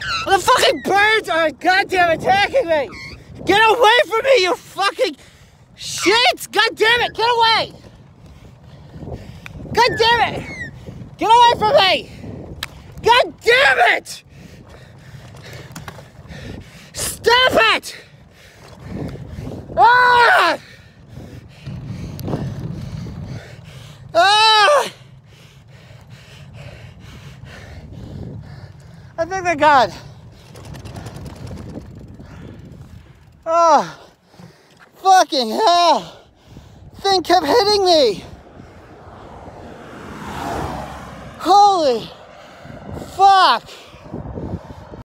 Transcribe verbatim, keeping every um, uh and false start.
The fucking birds are goddamn attacking me! Get away from me, you fucking shit! God damn it, get away! God damn it! Get away from me! God damn it! Stop it! Ah! Ah! I think they're gone. Oh, fucking hell. Thing kept hitting me. Holy fuck.